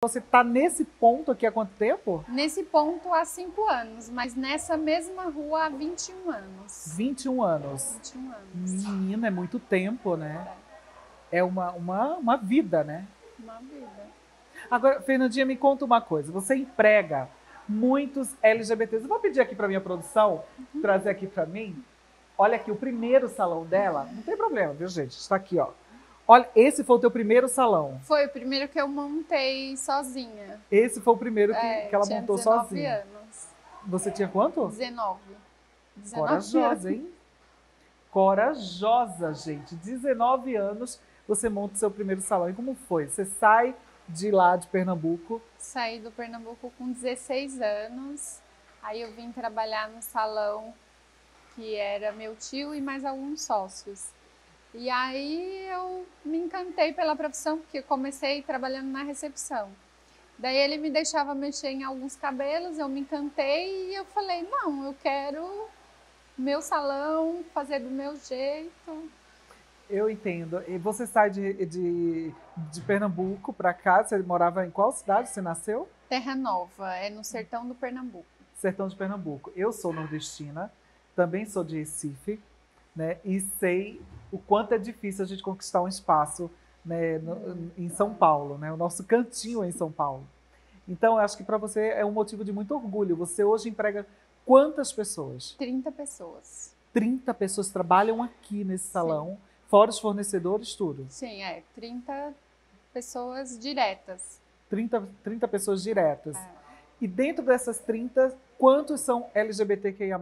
Você está nesse ponto aqui há quanto tempo? Nesse ponto há 5 anos, mas nessa mesma rua há 21 anos. 21 anos. 21 anos. Menina, é muito tempo, né? É uma vida, né? Uma vida. Agora, Fernandinha, me conta uma coisa. Você emprega muitos LGBTs. Eu vou pedir aqui para minha produção trazer aqui para mim. Olha aqui, o primeiro salão dela. Não tem problema, viu, gente? Está aqui, ó. Olha, esse foi o teu primeiro salão. Foi o primeiro que eu montei sozinha. Esse foi o primeiro que ela montou sozinha. Tinha 19 anos. Você tinha quanto? 19. Corajosa, hein? Corajosa, gente. 19 anos, você monta o seu primeiro salão. E como foi? Você sai de lá de Pernambuco? Saí do Pernambuco com 16 anos. Aí eu vim trabalhar no salão que era meu tio e mais alguns sócios. E aí eu me encantei pela profissão, porque eu comecei trabalhando na recepção. Daí ele me deixava mexer em alguns cabelos, eu me encantei e eu falei, não, eu quero meu salão, fazer do meu jeito. Eu entendo. E você sai de Pernambuco para cá, você morava em qual cidade você nasceu? Terra Nova, é no sertão do Pernambuco. Sertão de Pernambuco. Eu sou nordestina, também sou de Recife, né? E sei o quanto é difícil a gente conquistar um espaço, né, em São Paulo, né? O nosso cantinho é em São Paulo. Então, eu acho que para você é um motivo de muito orgulho. Você hoje emprega quantas pessoas? 30 pessoas. 30 pessoas trabalham aqui nesse salão, Sim. fora os fornecedores, tudo. Sim, 30 pessoas diretas. 30 pessoas diretas. É. E dentro dessas 30, quantos são LGBTQIA+.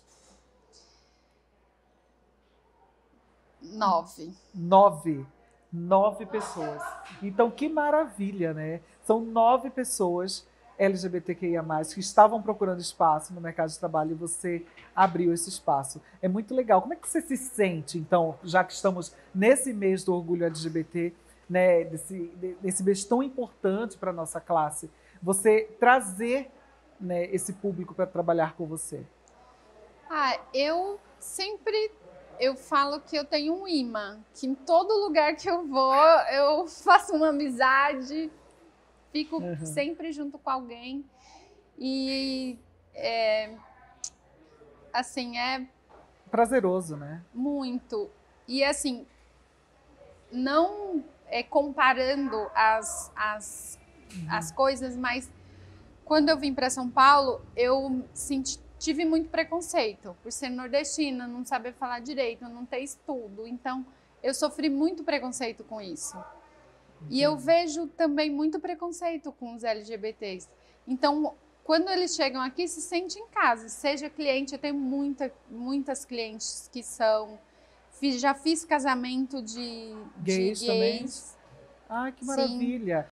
9. 9 pessoas. Então, que maravilha, né? São 9 pessoas LGBTQIA+, que estavam procurando espaço no mercado de trabalho e você abriu esse espaço. É muito legal. Como é que você se sente, então, já que estamos nesse mês do orgulho LGBT, né, desse mês tão importante para a nossa classe, você trazer, né, esse público para trabalhar com você? Eu falo que eu tenho um imã, que em todo lugar que eu vou, eu faço uma amizade, fico sempre junto com alguém. E, assim, é prazeroso, né? muito. E, assim, não comparando as coisas, mas quando eu vim para São Paulo, eu tive muito preconceito por ser nordestina, não saber falar direito, não ter estudo. Então, eu sofri muito preconceito com isso. E eu vejo também muito preconceito com os LGBTs. Então, quando eles chegam aqui, se sente em casa. Seja cliente, eu tenho muitas clientes que são... Já fiz casamento de gays. Também? Ah, que maravilha! Sim.